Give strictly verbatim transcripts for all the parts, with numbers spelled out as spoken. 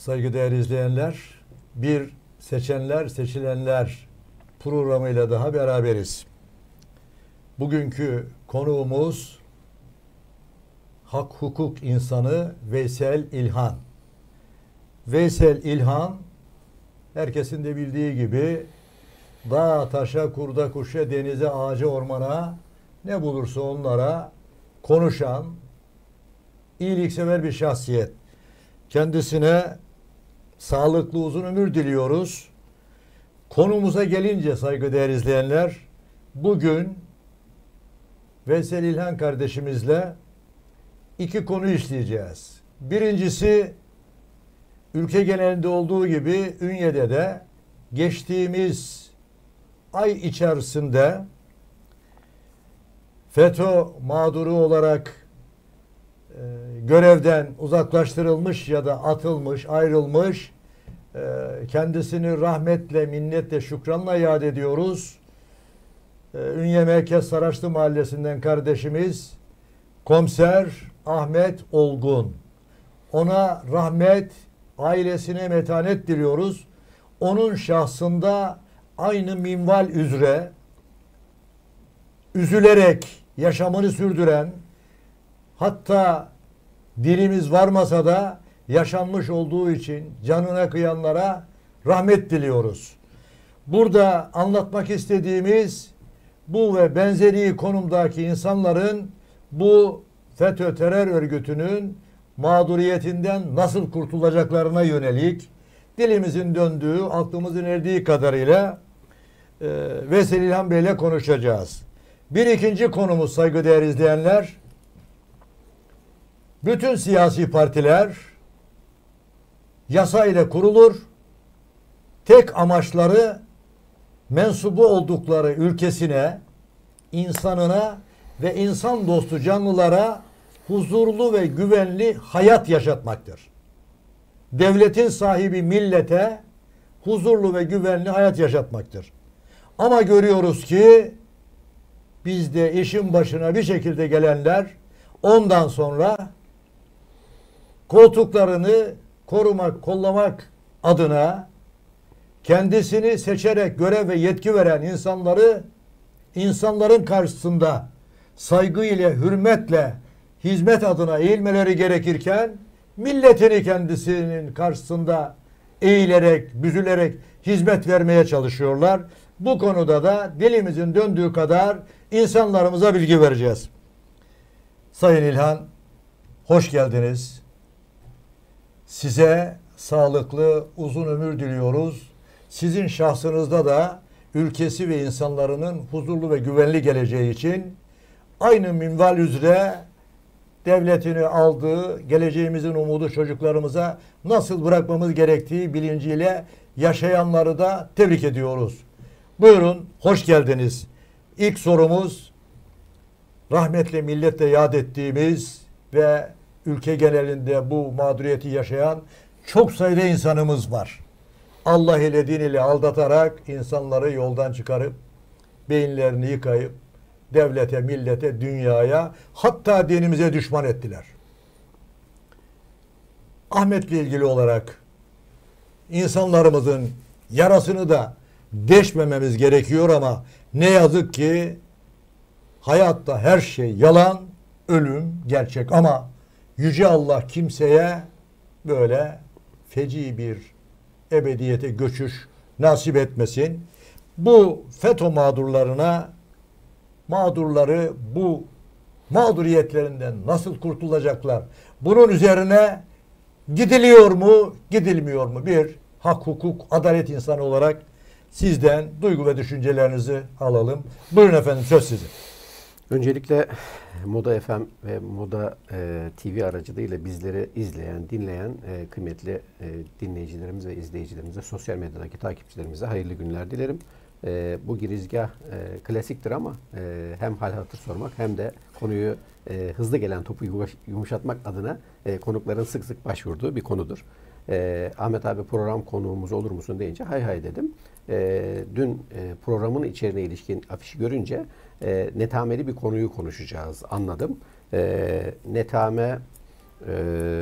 Saygıdeğer izleyenler, bir Seçenler Seçilenler programıyla daha beraberiz. Bugünkü konuğumuz hak hukuk insanı Veysel İlhan. Veysel İlhan, herkesin de bildiği gibi dağa, taşa, kurda, kuşa, denize, ağaca, ormana ne bulursa onlara konuşan, iyiliksever bir şahsiyet. Kendisine sağlıklı uzun ömür diliyoruz. Konumuza gelince saygıdeğer izleyenler, bugün Veysel İlhan kardeşimizle iki konu işleyeceğiz. Birincisi, ülke genelinde olduğu gibi Ünye'de de geçtiğimiz ay içerisinde FETÖ mağduru olarak e, görevden uzaklaştırılmış ya da atılmış, ayrılmış, e, kendisini rahmetle, minnetle, şükranla yad ediyoruz. E, Ünye Merkez Saraçlı Mahallesi'nden kardeşimiz Komiser Ahmet Olgun. Ona rahmet, ailesine metanet diliyoruz. Onun şahsında aynı minval üzere üzülerek yaşamını sürdüren, hatta dilimiz varmasa da yaşanmış olduğu için canına kıyanlara rahmet diliyoruz. Burada anlatmak istediğimiz bu ve benzeri konumdaki insanların bu FETÖ terör örgütünün mağduriyetinden nasıl kurtulacaklarına yönelik dilimizin döndüğü, aklımızın erdiği kadarıyla e, Veysel İlhan Bey ile konuşacağız. Bir ikinci konumuz saygıdeğer izleyenler, bütün siyasi partiler yasa ile kurulur, tek amaçları mensubu oldukları ülkesine, insanına ve insan dostu canlılara huzurlu ve güvenli hayat yaşatmaktır. Devletin sahibi millete huzurlu ve güvenli hayat yaşatmaktır. Ama görüyoruz ki bizde işin başına bir şekilde gelenler ondan sonra koltuklarını korumak, kollamak adına kendisini seçerek görev ve yetki veren insanları insanların karşısında saygı ile, hürmetle hizmet adına eğilmeleri gerekirken milletini kendisinin karşısında eğilerek, büzülerek hizmet vermeye çalışıyorlar. Bu konuda da dilimizin döndüğü kadar insanlarımıza bilgi vereceğiz. Sayın İlhan, hoş geldiniz. Size sağlıklı, uzun ömür diliyoruz. Sizin şahsınızda da ülkesi ve insanların huzurlu ve güvenli geleceği için aynı minval üzere devletini aldığı, geleceğimizin umudu çocuklarımıza nasıl bırakmamız gerektiği bilinciyle yaşayanları da tebrik ediyoruz. Buyurun, hoş geldiniz. İlk sorumuz, rahmetle milletle yad ettiğimiz ve ülke genelinde bu mağduriyeti yaşayan çok sayıda insanımız var. Allah ile din ile aldatarak insanları yoldan çıkarıp beyinlerini yıkayıp devlete, millete, dünyaya, hatta dinimize düşman ettiler. Ahmet'le ilgili olarak insanlarımızın yarasını da deşmememiz gerekiyor ama ne yazık ki hayatta her şey yalan, ölüm gerçek ama Yüce Allah kimseye böyle feci bir ebediyete göçüş nasip etmesin. Bu FETÖ mağdurlarına, mağdurları bu mağduriyetlerinden nasıl kurtulacaklar? Bunun üzerine gidiliyor mu, gidilmiyor mu? Bir hak, hukuk, adalet insanı olarak sizden duygu ve düşüncelerinizi alalım. Buyurun efendim, söz sizin. Öncelikle Moda F M ve Moda e, T V aracılığıyla bizleri izleyen, dinleyen e, kıymetli e, dinleyicilerimiz ve izleyicilerimize, sosyal medyadaki takipçilerimize hayırlı günler dilerim. E, bu girizgah e, klasiktir ama e, hem hal hatır sormak hem de konuyu e, hızlı gelen topu yumuşatmak adına e, konukların sık sık başvurduğu bir konudur. E, Ahmet abi program konuğumuz olur musun deyince hay hay dedim. E, dün e, programın içeriğine ilişkin afişi görünce e, netameli bir konuyu konuşacağız anladım. E, netame e,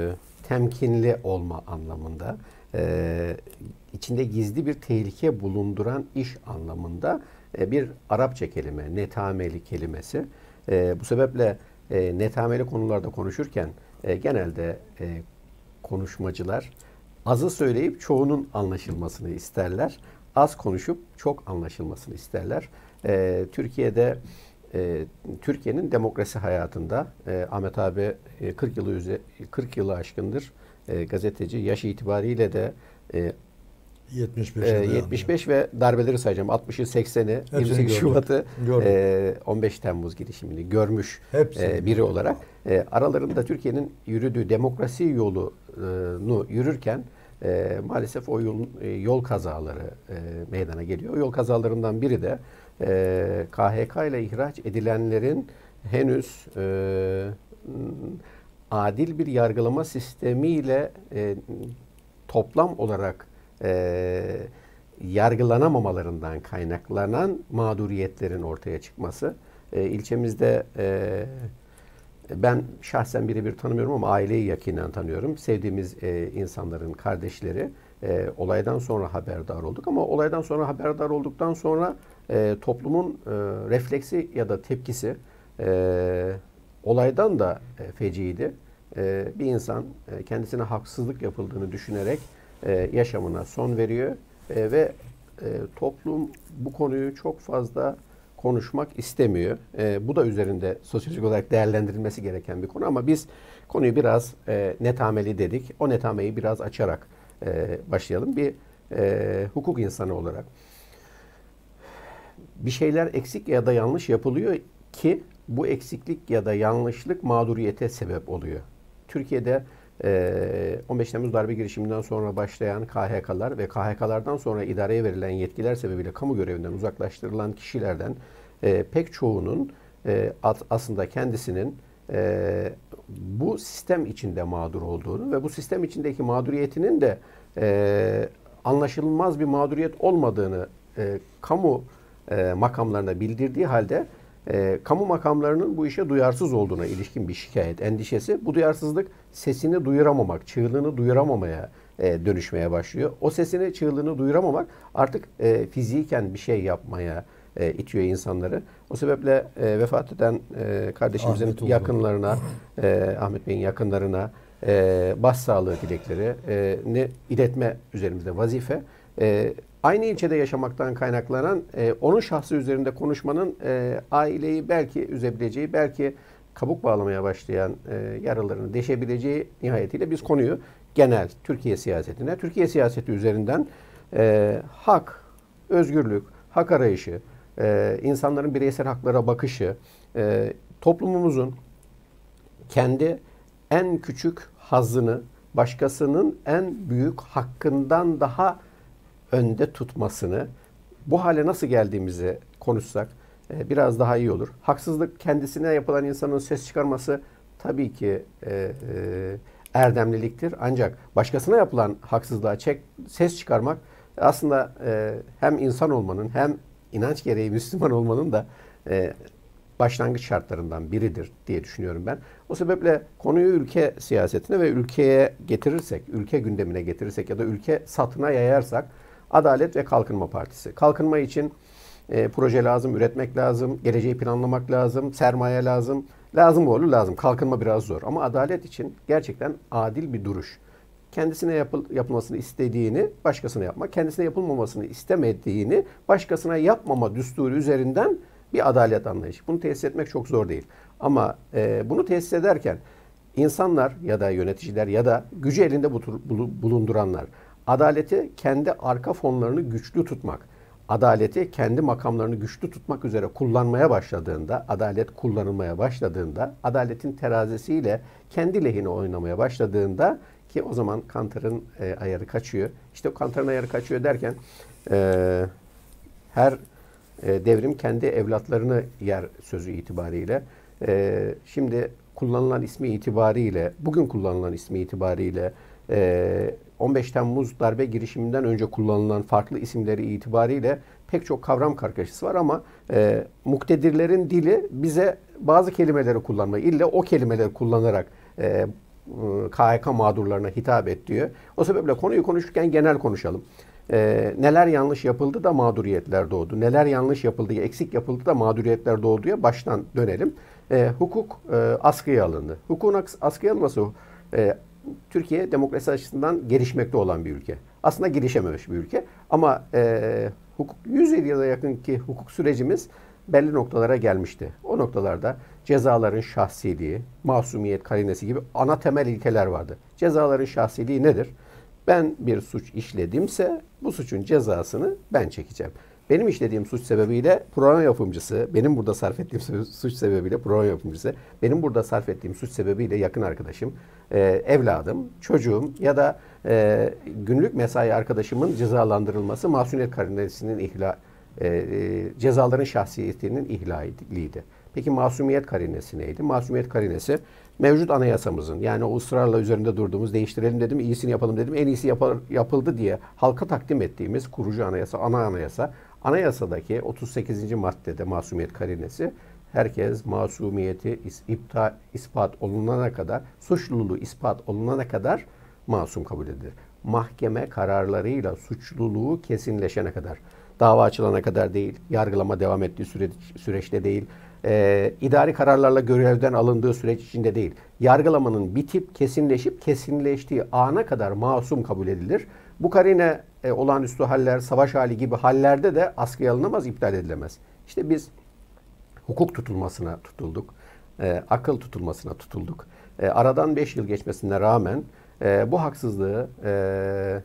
temkinli olma anlamında, e, içinde gizli bir tehlike bulunduran iş anlamında e, bir Arapça kelime, netameli kelimesi. E, bu sebeple e, netameli konularda konuşurken e, genelde e, konuşmacılar azı söyleyip çoğunun anlaşılmasını isterler. Az konuşup çok anlaşılmasını isterler. E, Türkiye'de e, Türkiye'nin demokrasi hayatında e, Ahmet abi e, kırk yılı üze, kırk yılı aşkındır e, gazeteci. Yaş itibariyle de e, yetmiş beş, e, yetmiş beş ve darbeleri sayacağım. altmışı, sekseni, yirmi sekiz gördüm. Şubat'ı, Gördüm. e, on beş Temmuz girişimini görmüş e, biri olarak e, aralarında Türkiye'nin yürüdüğü demokrasi yolunu yürürken e, maalesef o yol, e, yol kazaları e, meydana geliyor. O yol kazalarından biri de e, K H K ile ihraç edilenlerin henüz e, adil bir yargılama sistemiyle e, toplam olarak e, yargılanamamalarından kaynaklanan mağduriyetlerin ortaya çıkması. E, ilçemizde e, ben şahsen birebir tanımıyorum ama aileyi yakinen tanıyorum. Sevdiğimiz e, insanların kardeşleri e, olaydan sonra haberdar olduk ama olaydan sonra haberdar olduktan sonra e, toplumun e, refleksi ya da tepkisi e, olaydan da e, feciydi. E, bir insan e, kendisine haksızlık yapıldığını düşünerek e, yaşamına son veriyor e, ve e, toplum bu konuyu çok fazla konuşmak istemiyor. E, bu da üzerinde sosyolojik olarak değerlendirilmesi gereken bir konu ama biz konuyu biraz e, netameli dedik. O netameyi biraz açarak e, başlayalım. Bir e, hukuk insanı olarak bir şeyler eksik ya da yanlış yapılıyor ki bu eksiklik ya da yanlışlık mağduriyete sebep oluyor. Türkiye'de e, on beş Temmuz darbe girişiminden sonra başlayan K H K'lar ve K H K'lardan sonra idareye verilen yetkiler sebebiyle kamu görevinden uzaklaştırılan kişilerden e, pek çoğunun e, aslında kendisinin e, bu sistem içinde mağdur olduğunu ve bu sistem içindeki mağduriyetinin de e, anlaşılmaz bir mağduriyet olmadığını e, kamu e, makamlarına bildirdiği halde E, kamu makamlarının bu işe duyarsız olduğuna ilişkin bir şikayet, endişesi. Bu duyarsızlık sesini duyuramamak, çığlığını duyuramamaya e, dönüşmeye başlıyor. O sesini, çığlığını duyuramamak artık e, fiziken bir şey yapmaya e, itiyor insanları. O sebeple e, vefat eden e, kardeşimizin Ahmet yakınlarına, e, Ahmet Bey'in yakınlarına e, başsağlığı dileklerini iletme üzerimizde vazife. E, Aynı ilçede yaşamaktan kaynaklanan e, onun şahsı üzerinde konuşmanın e, aileyi belki üzebileceği, belki kabuk bağlamaya başlayan e, yaralarını deşebileceği nihayetiyle biz konuyu genel Türkiye siyasetine, Türkiye siyaseti üzerinden e, hak, özgürlük, hak arayışı, e, insanların bireysel haklara bakışı, e, toplumumuzun kendi en küçük hazzını başkasının en büyük hakkından daha önde tutmasını, bu hale nasıl geldiğimizi konuşsak e, biraz daha iyi olur. Haksızlık kendisine yapılan insanın ses çıkarması tabii ki e, e, erdemliliktir. Ancak başkasına yapılan haksızlığa çek, ses çıkarmak aslında e, hem insan olmanın hem inanç gereği Müslüman olmanın da e, başlangıç şartlarından biridir diye düşünüyorum ben. O sebeple konuyu ülke siyasetine ve ülkeye getirirsek, ülke gündemine getirirsek ya da ülke satına yayarsak Adalet ve Kalkınma Partisi. Kalkınma için e, proje lazım, üretmek lazım, geleceği planlamak lazım, sermaye lazım. Lazım oğlu lazım. Kalkınma biraz zor. Ama adalet için gerçekten adil bir duruş. Kendisine yapıl, yapılmasını istediğini başkasına yapmak, kendisine yapılmamasını istemediğini başkasına yapmama düsturu üzerinden bir adalet anlayışı. Bunu tesis etmek çok zor değil. Ama e, bunu tesis ederken insanlar ya da yöneticiler ya da gücü elinde bulunduranlar adaleti kendi arka fonlarını güçlü tutmak, adaleti kendi makamlarını güçlü tutmak üzere kullanmaya başladığında, adalet kullanılmaya başladığında, adaletin terazisiyle kendi lehine oynamaya başladığında ki o zaman Kantar'ın e, ayarı kaçıyor. İşte o Kantar'ın ayarı kaçıyor derken e, her e, devrim kendi evlatlarını yer sözü itibariyle. E, şimdi kullanılan ismi itibariyle, bugün kullanılan ismi itibariyle e, on beş Temmuz darbe girişiminden önce kullanılan farklı isimleri itibariyle pek çok kavram kargaşası var ama e, muktedirlerin dili bize bazı kelimeleri kullanmayı, illa o kelimeleri kullanarak e, K H K mağdurlarına hitap et diyor. O sebeple konuyu konuşurken genel konuşalım. Ee, neler yanlış yapıldı da mağduriyetler doğdu. Neler yanlış yapıldı, eksik yapıldı da mağduriyetler doğduya baştan dönelim. Ee, hukuk e, askıya alındı. Hukukun askıya alınması e, Türkiye demokrasi açısından gelişmekte olan bir ülke. Aslında gelişememiş bir ülke. Ama e, hukuk yüz yıla yakın ki hukuk sürecimiz belli noktalara gelmişti. O noktalarda cezaların şahsiliği, masumiyet karinesi gibi ana temel ilkeler vardı. Cezaların şahsiliği nedir? Ben bir suç işledimse bu suçun cezasını ben çekeceğim. Benim işlediğim suç sebebiyle program yapımcısı, benim burada sarf ettiğim suç sebebiyle program yapımcısı, benim burada sarf ettiğim suç sebebiyle yakın arkadaşım, e, evladım, çocuğum ya da e, günlük mesai arkadaşımın cezalandırılması masumiyet karinesinin ihlal, e, e, cezaların şahsiyetinin ihlaliydi. Peki masumiyet karinesi neydi? Masumiyet karinesi mevcut anayasamızın, yani o ısrarla üzerinde durduğumuz, değiştirelim dedim, iyisini yapalım dedim, en iyisi yapar, yapıldı diye halka takdim ettiğimiz kurucu anayasa, ana anayasa, anayasadaki otuz sekizinci maddede masumiyet karinesi, herkes masumiyeti iptal, ispat olunana kadar, suçluluğu ispat olunana kadar masum kabul edilir. Mahkeme kararlarıyla suçluluğu kesinleşene kadar, dava açılana kadar değil, yargılama devam ettiği süreç, süreçte değil, e, idari kararlarla görevden alındığı süreç içinde değil, yargılamanın bitip kesinleşip kesinleştiği ana kadar masum kabul edilir. Bu karine e, olağanüstü haller, savaş hali gibi hallerde de askıya alınamaz, iptal edilemez. İşte biz hukuk tutulmasına tutulduk, e, akıl tutulmasına tutulduk. E, aradan beş yıl geçmesine rağmen e, bu haksızlığı, e,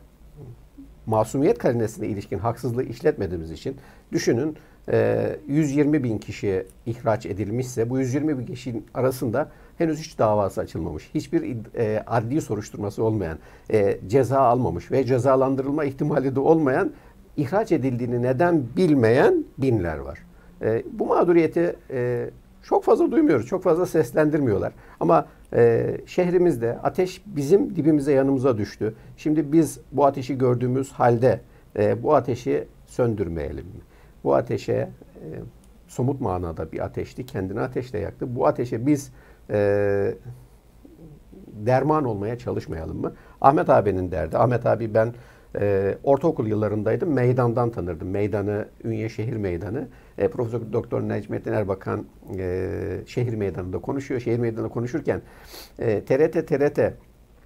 masumiyet karinesine ilişkin haksızlığı işletmediğimiz için düşünün, e, yüz yirmi bin kişi ihraç edilmişse bu yüz yirmi bin kişinin arasında henüz hiç davası açılmamış, hiçbir e, adli soruşturması olmayan, e, ceza almamış ve cezalandırılma ihtimali de olmayan, ihraç edildiğini neden bilmeyen binler var. E, bu mağduriyeti e, çok fazla duymuyoruz, çok fazla seslendirmiyorlar. Ama e, şehrimizde ateş bizim dibimize, yanımıza düştü. Şimdi biz bu ateşi gördüğümüz halde e, bu ateşi söndürmeyelim mi? Bu ateşe e, somut manada bir ateşti, kendini ateşle yaktı. Bu ateşe biz e, derman olmaya çalışmayalım mı? Ahmet abinin derdi. Ahmet abi ben e, ortaokul yıllarındaydım. Meydandan tanırdım. Meydanı, Ünye Şehir Meydanı. E, Profesör Doktor Necmettin Erbakan e, şehir meydanında konuşuyor. Şehir meydanında konuşurken e, T R T T R T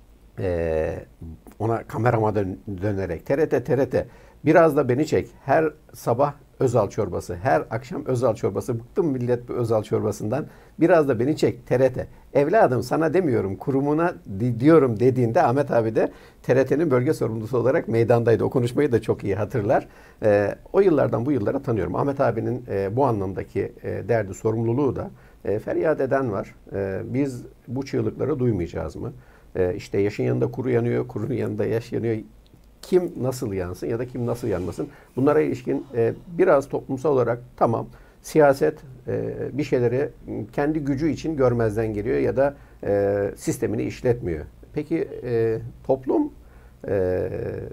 e, ona kamerama dön, dönerek T R T T R T biraz da beni çek. Her sabah Özal çorbası, her akşam Özal çorbası. Bıktım millet bu Özal çorbasından. Biraz da beni çek T R T. Evladım sana demiyorum, kurumuna diyorum dediğinde Ahmet abi de T R T'nin bölge sorumlusu olarak meydandaydı. O konuşmayı da çok iyi hatırlar. E, o yıllardan bu yıllara tanıyorum. Ahmet abinin e, bu anlamdaki e, derdi, sorumluluğu da e, feryat eden var. E, biz bu çığlıkları duymayacağız mı? E, işte yaşın yanında kuru yanıyor, kurunun yanında yaş yanıyor. Kim nasıl yansın ya da kim nasıl yanmasın? Bunlara ilişkin e, biraz toplumsal olarak tamam, siyaset e, bir şeyleri kendi gücü için görmezden geliyor ya da e, sistemini işletmiyor. Peki e, toplum e,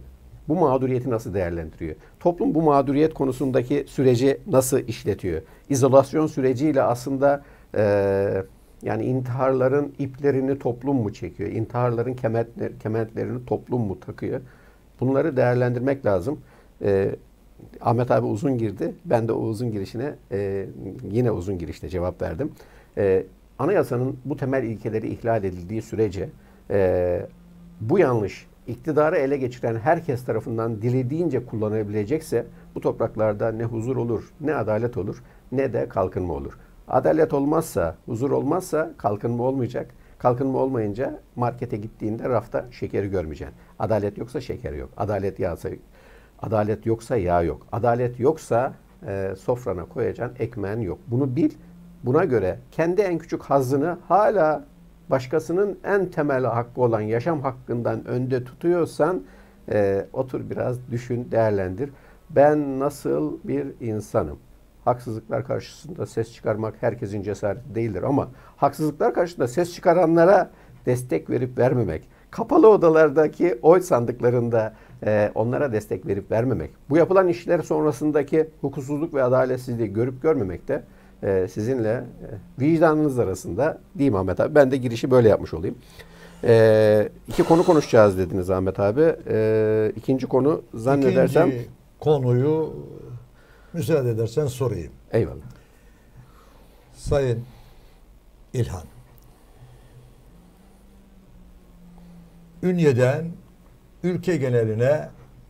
bu mağduriyeti nasıl değerlendiriyor? Toplum bu mağduriyet konusundaki süreci nasıl işletiyor? İzolasyon süreciyle aslında e, yani intiharların iplerini toplum mu çekiyor? İntiharların kementler, kementlerini toplum mu takıyor? Bunları değerlendirmek lazım. Ee, Ahmet abi uzun girdi. Ben de o uzun girişine e, yine uzun girişte cevap verdim. Ee, anayasanın bu temel ilkeleri ihlal edildiği sürece e, bu yanlış iktidarı ele geçiren herkes tarafından dilediğince kullanabilecekse bu topraklarda ne huzur olur, ne adalet olur, ne de kalkınma olur. Adalet olmazsa, huzur olmazsa kalkınma olmayacak. Kalkınma olmayınca markete gittiğinde rafta şekeri görmeyeceksin. Adalet yoksa şeker yok. Adalet yağsa, adalet yoksa yağ yok. Adalet yoksa e, sofrana koyacağın ekmeğin yok. Bunu bil. Buna göre kendi en küçük hazzını hala başkasının en temel hakkı olan yaşam hakkından önde tutuyorsan e, otur biraz düşün, değerlendir. Ben nasıl bir insanım? Haksızlıklar karşısında ses çıkarmak herkesin cesareti değildir ama haksızlıklar karşısında ses çıkaranlara destek verip vermemek, kapalı odalardaki oy sandıklarında e, onlara destek verip vermemek, bu yapılan işler sonrasındaki hukuksuzluk ve adaletsizliği görüp görmemek de e, sizinle e, vicdanınız arasında değil mi Ahmet abi? Ben de girişi böyle yapmış olayım. Ee, iki konu konuşacağız dediniz Ahmet abi. Ee, ikinci konu zannedersem... İkinci konuyu müsaade edersen sorayım. Eyvallah. Sayın İlhan, Ünye'den ülke geneline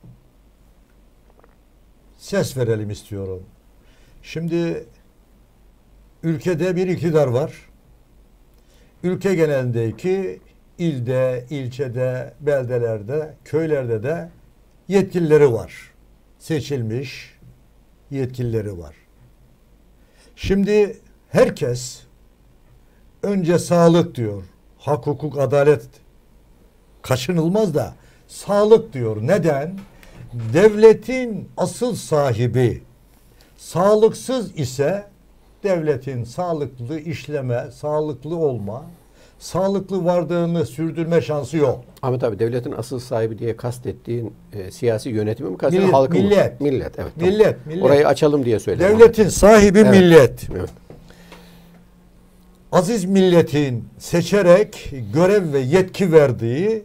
ses verelim istiyorum. Şimdi ülkede bir iktidar var. Ülke genelindeki ilde, ilçede, beldelerde, köylerde de yetkilileri var. Seçilmiş yetkilileri var. Şimdi herkes önce sağlık diyor. Hak, hukuk, adalet kaçınılmaz da sağlık diyor. Neden? Devletin asıl sahibi sağlıksız ise devletin sağlıklı işleme, sağlıklı olma, sağlıklı varlığını sürdürme şansı yok. Ahmet abi, devletin asıl sahibi diye kastettiğin e, siyasi yönetimi mi kastediyorsun? Millet, Halkı mı? millet. Millet, evet. Millet, Tamam. millet. Orayı açalım diye söyledim. Devletin sahibi Evet. millet. Evet. Aziz milletin seçerek görev ve yetki verdiği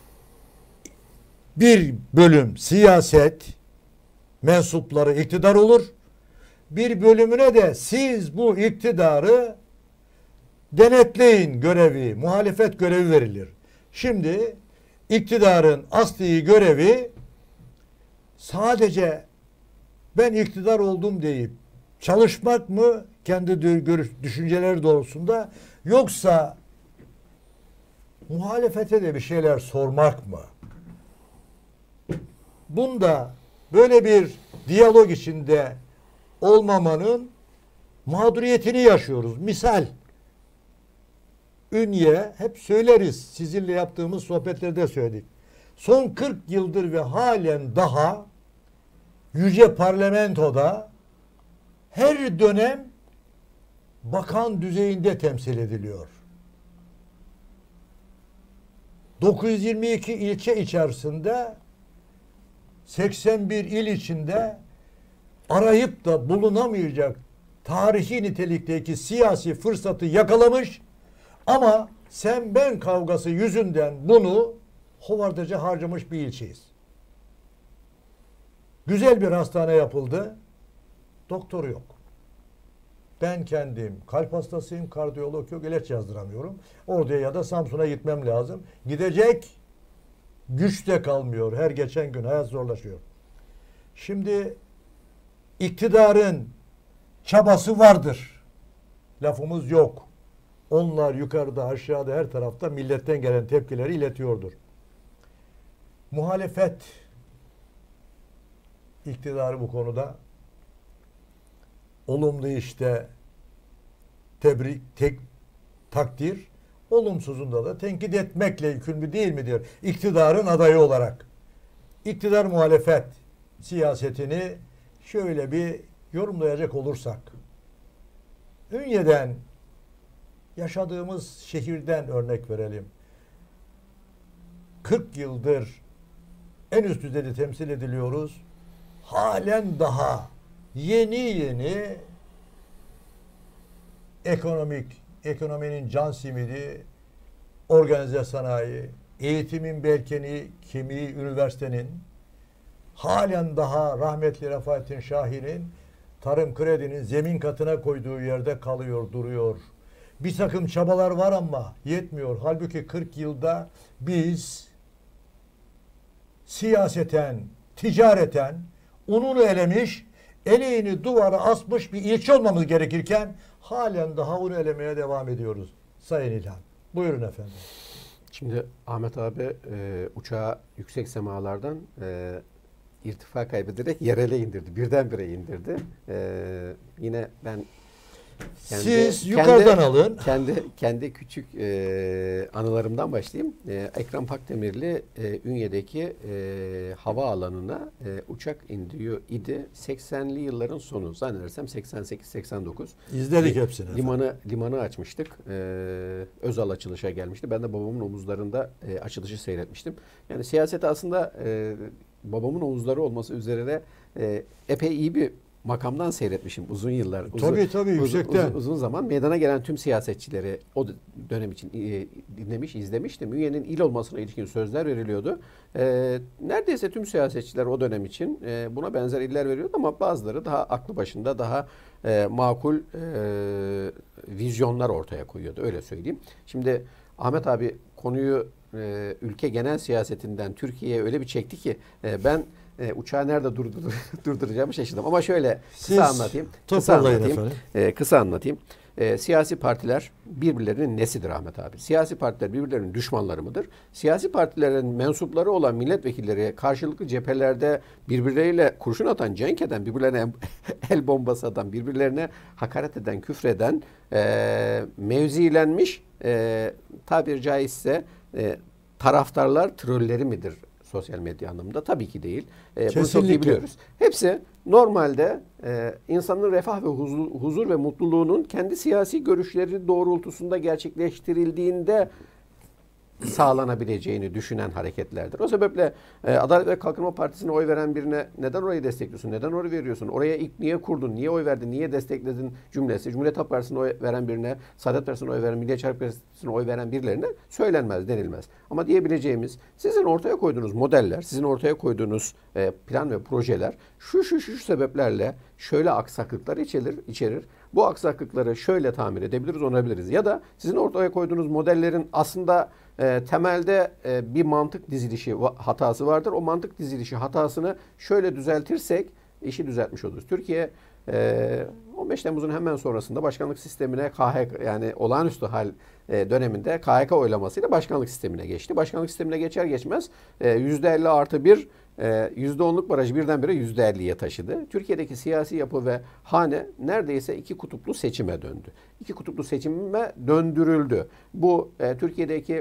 bir bölüm siyaset mensupları iktidar olur. Bir bölümüne de siz bu iktidarı denetleyin görevi, muhalefet görevi verilir. Şimdi iktidarın asli görevi sadece ben iktidar oldum deyip çalışmak mı kendi görüş, düşünceleri doğrultusunda, yoksa muhalefete de bir şeyler sormak mı? Bunda böyle bir diyalog içinde olmamanın mağduriyetini yaşıyoruz. Misal, Ünye, hep söyleriz, sizinle yaptığımız sohbetlerde söyledik. Son kırk yıldır ve halen daha yüce parlamentoda her dönem bakan düzeyinde temsil ediliyor. dokuz yüz yirmi iki ilçe içerisinde seksen bir il içinde arayıp da bulunamayacak tarihi nitelikteki siyasi fırsatı yakalamış ama sen ben kavgası yüzünden bunu hovardaca harcamış bir ilçeyiz. Güzel bir hastane yapıldı. Doktoru yok. Ben kendim kalp hastasıyım, kardiyolog yok, ilaç yazdıramıyorum. Oraya ya da Samsun'a gitmem lazım. Gidecek güç de kalmıyor. Her geçen gün hayat zorlaşıyor. Şimdi iktidarın çabası vardır. Lafımız yok. Onlar yukarıda, aşağıda, her tarafta milletten gelen tepkileri iletiyordur. Muhalefet iktidarı bu konuda olumlu işte tebrik, tek, takdir, olumsuzunda da tenkit etmekle yükümlü değil mi diyor. İktidarın adayı olarak. İktidar muhalefet siyasetini şöyle bir yorumlayacak olursak, Ünye'den, yaşadığımız şehirden örnek verelim. kırk yıldır en üst düzeyde temsil ediliyoruz. Halen daha yeni yeni ekonomik, ekonominin can simidi, organize sanayi, eğitimin belkeni, kemiği üniversitenin, halen daha rahmetli Refaettin Şahin'in tarım kredinin zemin katına koyduğu yerde kalıyor, duruyor. Bir takım çabalar var ama yetmiyor. Halbuki kırk yılda biz siyaseten, ticareten ununu elemiş, eleğini duvara asmış bir ilçe olmamız gerekirken halen daha unu elemeye devam ediyoruz. Sayın İlhan. Buyurun efendim. Şimdi Ahmet abi e, uçağı yüksek semalardan e, irtifa kaybederek yerele indirdi. Birdenbire indirdi. E, yine ben kendi, siz yukarıdan kendi, alın. Kendi kendi küçük e, anılarımdan başlayayım. E, Ekrem Pakdemirli e, Ünye'deki e, hava alanına e, uçak indiriyor idi. seksenli yılların sonu, zannedersem seksen sekiz seksen dokuz. İzledik e, hepsini. Limanı efendim. limanı açmıştık. E, Özal açılışa gelmişti. Ben de babamın omuzlarında e, açılışı seyretmiştim. Yani siyasete aslında e, babamın omuzları olması üzerine e, epey iyi bir makamdan seyretmişim uzun yıllar. Uzun, Tabii tabii uzun, yüksekten. Uzun, uzun zaman meydana gelen tüm siyasetçileri o dönem için e, dinlemiş, izlemiştim. Ünyenin il olmasına ilişkin sözler veriliyordu. E, neredeyse tüm siyasetçiler o dönem için e, buna benzer iller veriyordu ama bazıları daha aklı başında, daha e, makul e, vizyonlar ortaya koyuyordu. Öyle söyleyeyim. Şimdi Ahmet abi konuyu e, ülke genel siyasetinden Türkiye'ye öyle bir çekti ki e, ben e, uçağı nerede durdur durduracağımı şaşırdım. Ama şöyle kısa Siz anlatayım. Kısa toparlayın anlatayım. E, kısa anlatayım. E, siyasi partiler birbirlerinin nesidir Ahmet abi? Siyasi partiler birbirlerinin düşmanları mıdır? Siyasi partilerin mensupları olan milletvekilleri karşılıklı cephelerde birbirleriyle kurşun atan, cenk eden, birbirlerine el bombası atan, birbirlerine hakaret eden, küfreden, e, mevzilenmiş, e, tabiri caizse e, taraftarlar trolleri midir sosyal medya anlamında? Tabii ki değil. E, bunu çok iyi biliyoruz. Hepsi normalde e, insanın refah ve huzur, huzur ve mutluluğunun kendi siyasi görüşleri doğrultusunda gerçekleştirildiğinde sağlanabileceğini düşünen hareketlerdir. O sebeple e, Adalet ve Kalkınma Partisi'ne oy veren birine neden orayı destekliyorsun, neden oy veriyorsun, oraya ilk niye kurdun, niye oy verdin, niye destekledin cümlesi, Cumhuriyet Halk Partisi'ne oy veren birine, Saadet Partisi'ne oy veren, Milliyetçi Hareket Partisi'ne oy veren birilerine söylenmez, denilmez. Ama diyebileceğimiz, sizin ortaya koyduğunuz modeller, sizin ortaya koyduğunuz e, plan ve projeler şu şu şu sebeplerle şöyle aksaklıklar içerir, içerir. Bu aksaklıkları şöyle tamir edebiliriz, onarabiliriz. Ya da sizin ortaya koyduğunuz modellerin aslında e, temelde e, bir mantık dizilişi hatası vardır. O mantık dizilişi hatasını şöyle düzeltirsek işi düzeltmiş oluruz. Türkiye e, on beş Temmuz'un hemen sonrasında başkanlık sistemine K H K, yani olağanüstü hal e, döneminde K H K oylamasıyla başkanlık sistemine geçti. Başkanlık sistemine geçer geçmez e, yüzde elli artı bir yüzde onluk barajı birdenbire yüzde elliye taşıdı. Türkiye'deki siyasi yapı ve hane neredeyse iki kutuplu seçime döndü. İki kutuplu seçime döndürüldü. Bu e, Türkiye'deki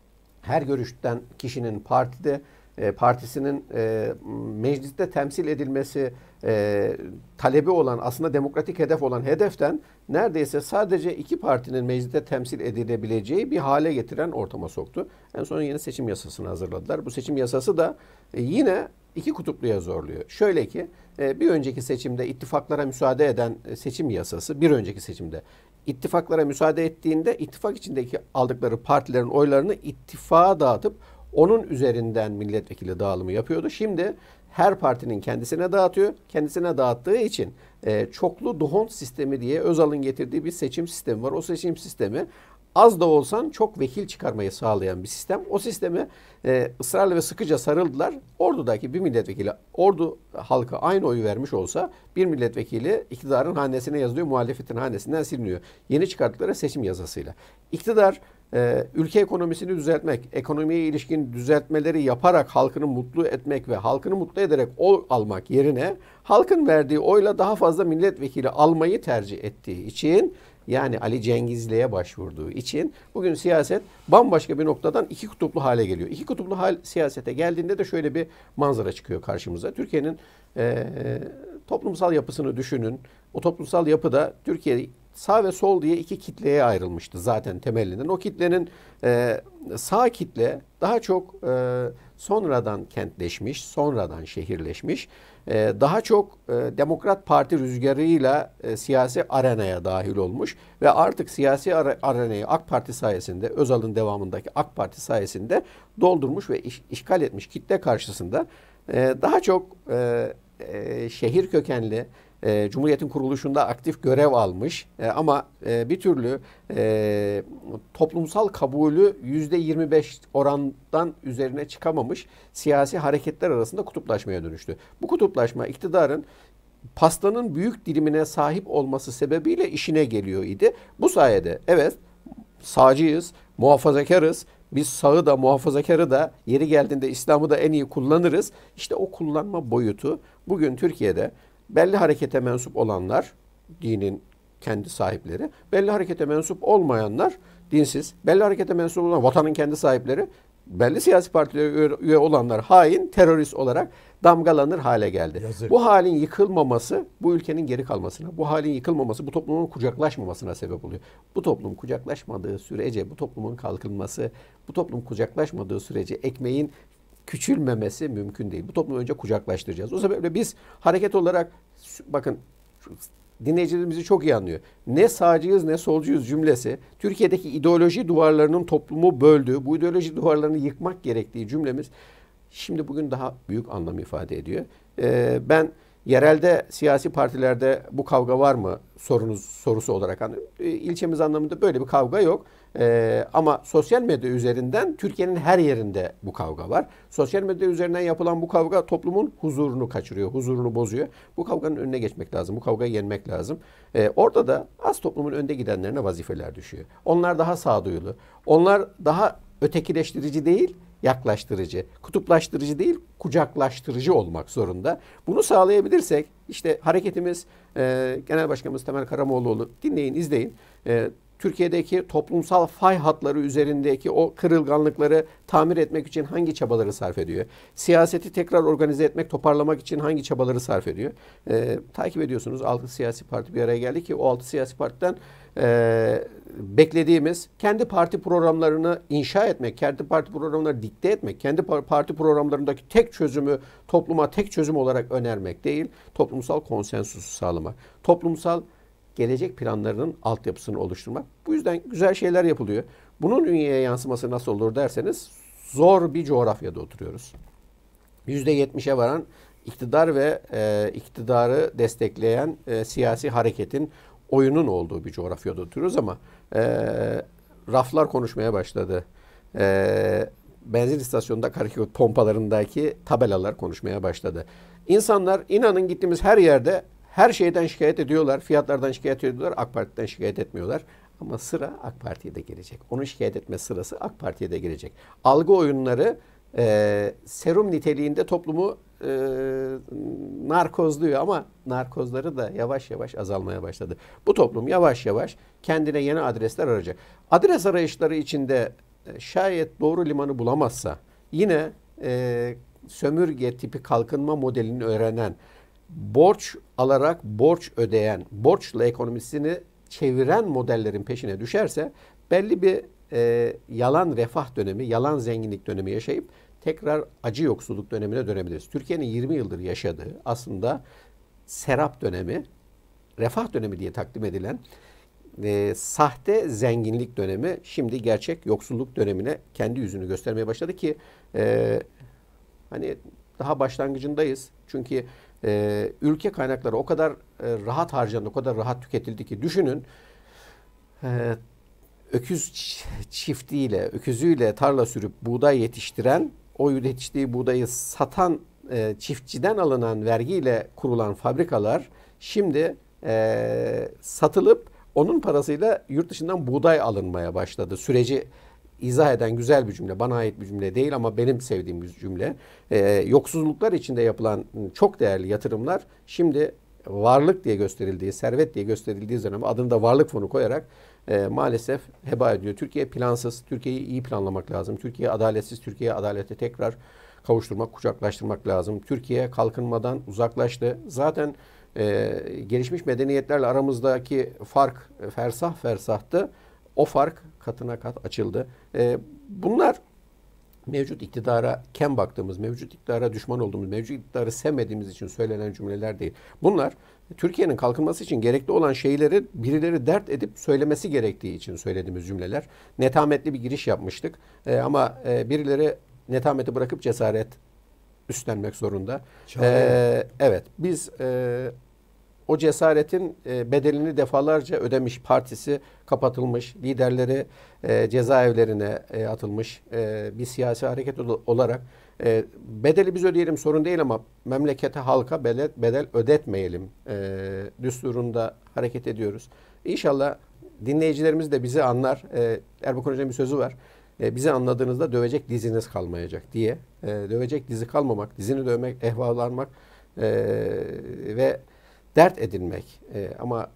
her görüşten kişinin partide e, partisinin e, mecliste temsil edilmesi e, talebi olan, aslında demokratik hedef olan hedeften neredeyse sadece iki partinin mecliste temsil edilebileceği bir hale getiren ortama soktu. En son yeni seçim yasasını hazırladılar. Bu seçim yasası da e, yine iki kutupluya zorluyor. Şöyle ki e, bir önceki seçimde ittifaklara müsaade eden seçim yasası, bir önceki seçimde ittifaklara müsaade ettiğinde ittifak içindeki aldıkları partilerin oylarını ittifağa dağıtıp onun üzerinden milletvekili dağılımı yapıyordu. Şimdi her partinin kendisine dağıtıyor. Kendisine dağıttığı için e, çoklu D'Hondt sistemi diye Özal'ın getirdiği bir seçim sistemi var. O seçim sistemi az da olsan çok vekil çıkarmayı sağlayan bir sistem. O sisteme e, ısrarla ve sıkıca sarıldılar. Ordu'daki bir milletvekili, Ordu halkı aynı oyu vermiş olsa bir milletvekili iktidarın hanesine yazılıyor, muhalefetin hanesinden siliniyor. Yeni çıkarttıkları seçim yasasıyla. İktidar e, ülke ekonomisini düzeltmek, ekonomiye ilişkin düzeltmeleri yaparak halkını mutlu etmek ve halkını mutlu ederek oy almak yerine halkın verdiği oyla daha fazla milletvekili almayı tercih ettiği için, yani Ali Cengizli'ye başvurduğu için bugün siyaset bambaşka bir noktadan iki kutuplu hale geliyor. İki kutuplu hal siyasete geldiğinde de şöyle bir manzara çıkıyor karşımıza. Türkiye'nin e, toplumsal yapısını düşünün. O toplumsal yapıda Türkiye sağ ve sol diye iki kitleye ayrılmıştı zaten temelinden. O kitlenin e, sağ kitle daha çok e, sonradan kentleşmiş, sonradan şehirleşmiş, e, daha çok e, Demokrat Parti rüzgarıyla e, siyasi arenaya dahil olmuş ve artık siyasi ara, arenayı AK Parti sayesinde, Özal'ın devamındaki AK Parti sayesinde doldurmuş ve iş, işgal etmiş kitle karşısında e, daha çok e, e, şehir kökenli, E, Cumhuriyet'in kuruluşunda aktif görev almış e, ama e, bir türlü e, toplumsal kabulü yüzde yirmi beş orandan üzerine çıkamamış siyasi hareketler arasında kutuplaşmaya dönüştü. Bu kutuplaşma iktidarın pastanın büyük dilimine sahip olması sebebiyle işine geliyor idi. Bu sayede evet sağcıyız, muhafazakarız. Biz sağı da muhafazakarı da yeri geldiğinde İslam'ı da en iyi kullanırız. İşte o kullanma boyutu bugün Türkiye'de belli harekete mensup olanlar, dinin kendi sahipleri, belli harekete mensup olmayanlar dinsiz, belli harekete mensup olan vatanın kendi sahipleri, belli siyasi partilere üye olanlar hain, terörist olarak damgalanır hale geldi. Yazık. Bu halin yıkılmaması, bu ülkenin geri kalmasına, bu halin yıkılmaması bu toplumun kucaklaşmamasına sebep oluyor. Bu toplum kucaklaşmadığı sürece, bu toplumun kalkınması, bu toplum kucaklaşmadığı sürece ekmeğin küçülmemesi mümkün değil. Bu toplumu önce kucaklaştıracağız. O sebeple biz hareket olarak, bakın dinleyicilerimizi çok iyi anlıyor. Ne sağcıyız ne solcuyuz cümlesi Türkiye'deki ideoloji duvarlarının toplumu böldüğü, bu ideoloji duvarlarını yıkmak gerektiği cümlemiz şimdi bugün daha büyük anlam ifade ediyor. Ee, ben yerelde siyasi partilerde bu kavga var mı sorunuz sorusu olarak anlıyorum. Ee, ilçemiz anlamında böyle bir kavga yok. Ee, ama sosyal medya üzerinden Türkiye'nin her yerinde bu kavga var. Sosyal medya üzerinden yapılan bu kavga toplumun huzurunu kaçırıyor, huzurunu bozuyor. Bu kavganın önüne geçmek lazım, bu kavgayı yenmek lazım. Ee, orada da az toplumun önde gidenlerine vazifeler düşüyor. Onlar daha sağduyulu, onlar daha ötekileştirici değil, yaklaştırıcı, kutuplaştırıcı değil, kucaklaştırıcı olmak zorunda. Bunu sağlayabilirsek, işte hareketimiz, e, Genel Başkanımız Temel Karamollaoğlu, dinleyin, izleyin. E, Türkiye'deki toplumsal fay hatları üzerindeki o kırılganlıkları tamir etmek için hangi çabaları sarf ediyor? Siyaseti tekrar organize etmek, toparlamak için hangi çabaları sarf ediyor? E, takip ediyorsunuz, altı siyasi parti bir araya geldi ki o altı siyasi partiden e, beklediğimiz kendi parti programlarını inşa etmek, kendi parti programlarını dikte etmek, kendi parti programlarındaki tek çözümü topluma tek çözüm olarak önermek değil, toplumsal konsensusu sağlamak, toplumsal gelecek planlarının altyapısını oluşturmak. Bu yüzden güzel şeyler yapılıyor. Bunun ünyeye yansıması nasıl olur derseniz, zor bir coğrafyada oturuyoruz. yüzde yetmişe varan iktidar ve e, iktidarı destekleyen e, siyasi hareketin oyunun olduğu bir coğrafyada oturuyoruz ama e, raflar konuşmaya başladı. E, benzin istasyonunda karakot pompalarındaki tabelalar konuşmaya başladı. İnsanlar, inanın gittiğimiz her yerde her şeyden şikayet ediyorlar. Fiyatlardan şikayet ediyorlar. AK Parti'den şikayet etmiyorlar. Ama sıra AK Parti'ye de gelecek. Onun şikayet etme sırası AK Parti'ye de gelecek. Algı oyunları e, serum niteliğinde toplumu e, narkozluyor ama narkozları da yavaş yavaş azalmaya başladı. Bu toplum yavaş yavaş kendine yeni adresler arayacak. Adres arayışları içinde e, şayet doğru limanı bulamazsa yine e, sömürge tipi kalkınma modelini öğrenen, borç alarak borç ödeyen, borçla ekonomisini çeviren modellerin peşine düşerse belli bir e, yalan refah dönemi, yalan zenginlik dönemi yaşayıp tekrar acı yoksulluk dönemine dönebiliriz. Türkiye'nin yirmi yıldır yaşadığı aslında serap dönemi, refah dönemi diye takdim edilen e, sahte zenginlik dönemi şimdi gerçek yoksulluk dönemine kendi yüzünü göstermeye başladı ki e, hani daha başlangıcındayız. Çünkü Ee, ülke kaynakları o kadar e, rahat harcandı, o kadar rahat tüketildi ki düşünün e, öküz çiftiyle, öküzüyle tarla sürüp buğday yetiştiren, o yetiştiği buğdayı satan e, çiftçiden alınan vergiyle kurulan fabrikalar şimdi e, satılıp onun parasıyla yurt dışından buğday alınmaya başladı. Süreci izah eden güzel bir cümle. Bana ait bir cümle değil ama benim sevdiğim bir cümle. Ee, yoksulluklar içinde yapılan çok değerli yatırımlar şimdi varlık diye gösterildiği, servet diye gösterildiği zaman adını da varlık fonu koyarak e, maalesef heba ediyor. Türkiye plansız, Türkiye'yi iyi planlamak lazım. Türkiye adaletsiz, Türkiye'ye adalete tekrar kavuşturmak, kucaklaştırmak lazım. Türkiye kalkınmadan uzaklaştı. Zaten e, gelişmiş medeniyetlerle aramızdaki fark e, fersah fersahtı. O fark katına kat açıldı. Ee, bunlar mevcut iktidara kem baktığımız, mevcut iktidara düşman olduğumuz, mevcut iktidarı sevmediğimiz için söylenen cümleler değil. Bunlar Türkiye'nin kalkınması için gerekli olan şeyleri birileri dert edip söylemesi gerektiği için söylediğimiz cümleler. Netametli bir giriş yapmıştık. Ee, ama e, birileri netameti bırakıp cesaret üstlenmek zorunda. Ee, evet, biz e, o cesaretin e, bedelini defalarca ödemiş, partisi kapatılmış, liderleri e, cezaevlerine e, atılmış e, bir siyasi hareket olarak e, bedeli biz ödeyelim sorun değil ama memlekete, halka bedel, bedel ödetmeyelim e, düsturunda hareket ediyoruz. İnşallah dinleyicilerimiz de bizi anlar. E, Erbakan Hoca'nın bir sözü var. E, bizi anladığınızda dövecek diziniz kalmayacak diye. E, dövecek dizi kalmamak, dizini dövmek, ehvalanmak e, ve dert edinmek e, ama